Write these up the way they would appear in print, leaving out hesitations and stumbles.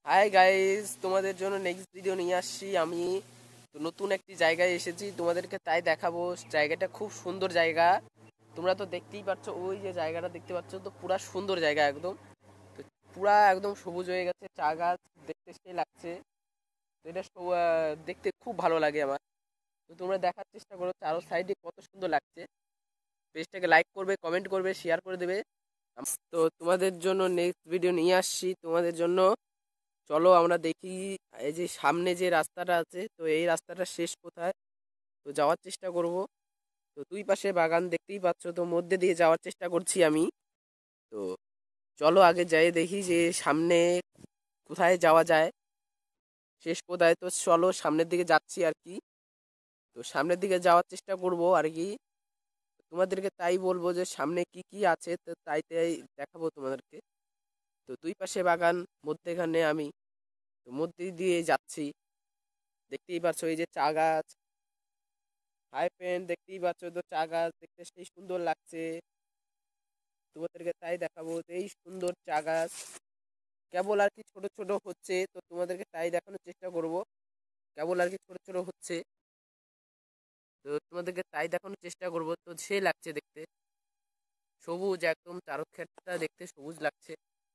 Hi guys, তোমাদের জন্য next video নিয়ে আসছি আমি। তো নতুন একটি জায়গায় এসেছি, তোমাদেরকে তাই দেখাবো। জায়গাটা খুব সুন্দর জায়গা। তোমরা তো দেখতেই পাচ্ছ, ওই যে জায়গাটা দেখতে পাচ্ছ, তো পুরা সুন্দর জায়গা একদম। তো পুরা একদম সবুজ হয়ে গেছে, চা গাছ দেখতে সেই লাগছে। তো এটা দেখতে খুব ভালো লাগে আমার। তো তোমরা দেখার চেষ্টা করো চারো সাইডে কত সুন্দর লাগছে। পেজটাকে লাইক করবে, কমেন্ট করবে, শেয়ার করে দেবে। তো তোমাদের জন্য নেক্সট ভিডিও নিয়ে আসছি তোমাদের জন্য। চলো আমরা দেখি এই যে সামনে যে রাস্তাটা আছে, তো এই রাস্তাটা শেষ কোথায়, তো যাওয়ার চেষ্টা করব। তো দুই পাশে বাগান দেখতেই পাচ্ছ, তো মধ্যে দিয়ে যাওয়ার চেষ্টা করছি আমি। তো চলো আগে যাই দেখি যে সামনে কোথায় যাওয়া যায়, শেষ কোথায়। তো চলো সামনের দিকে যাচ্ছি আর কি। তো সামনের দিকে যাওয়ার চেষ্টা করব আর কি। তোমাদেরকে তাই বলবো যে সামনে কি কি আছে, তো তাই দেখাবো তোমাদেরকে। তো দুই পাশে বাগান, মধ্যেখানে আমি। তো মধ্যে দিয়ে যাচ্ছি, দেখতেই পাচ্ছ এই যে চা গাছ। হাই ফ্রেন্ড, দেখতেই পাচ্ছ তো চা গাছ দেখতে সেই সুন্দর লাগছে। তোমাদেরকে তাই দেখাবো যে এই সুন্দর চা গাছ কেবল আর কি ছোট ছোট হচ্ছে, তো তোমাদেরকে তাই দেখানোর চেষ্টা করব। কেবল আর কি ছোট ছোট হচ্ছে, তো তোমাদেরকে তাই দেখানোর চেষ্টা করব। তো সে লাগছে দেখতে, সবুজ একদম, চারক্ষেতটা দেখতে সবুজ লাগছে,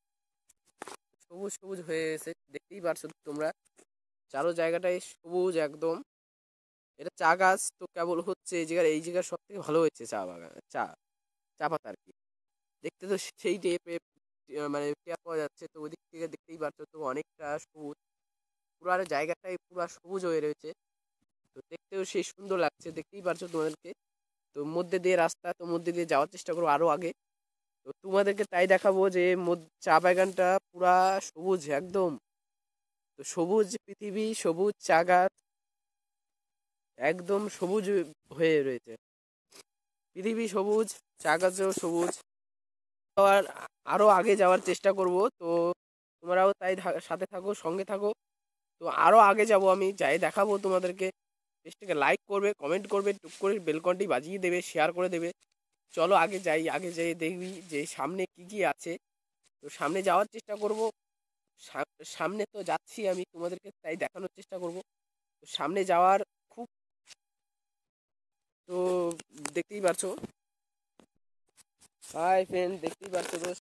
সবুজ সবুজ হয়ে গেছে দেখতেই পারছো তোমরা। চারো জায়গাটাই সবুজ একদম। এটা চা গাছ তো কেবল হচ্ছে এই জায়গার সব থেকে ভালো হয়েছে চা বাগান, চা পাতা আর কি। দেখতে তো সেই টাইপের মানে টের পাওয়া যাচ্ছে। তো ওদিক থেকে দেখতেই পাচ্ছ তো অনেকটা সবুজ, পুরো জায়গাটাই পুরো সবুজ হয়ে রয়েছে। তো দেখতেও সেই সুন্দর লাগছে, দেখতেই পারছো তোমাদেরকে। তো মধ্যে দিয়ে রাস্তা, তো মধ্যে দিয়ে যাওয়ার চেষ্টা করবো আরো আগে। তো তোমাদেরকে তাই দেখাবো যে চা বাগানটা পুরা সবুজ একদম। তো সবুজ পৃথিবী, সবুজ চা গাছ, একদম সবুজ হয়ে রয়েছে পৃথিবী, সবুজ চা গাছও সবুজ। আর আরো আগে যাওয়ার চেষ্টা করব। তো তোমরাও তাই সাথে থাকো, সঙ্গে থাকো। তো আরো আগে যাব আমি, যাই দেখাবো তোমাদেরকে। পেজটাকে লাইক করবে, কমেন্ট করবে, টুক করে বেলকনটি বাজিয়ে দেবে, শেয়ার করে দেবে। চলো আগে যাই, আগে যাই দেখবি যে সামনে কি কি আছে। তো সামনে যাওয়ার চেষ্টা করব। সামনে তো যাচ্ছি আমি, তোমাদেরকে তাই দেখানোর চেষ্টা করব। তো সামনে যাওয়ার খুব, তো দেখতেই পারছো। হাই ফ্রেন্ড, দেখতেই পারছো তো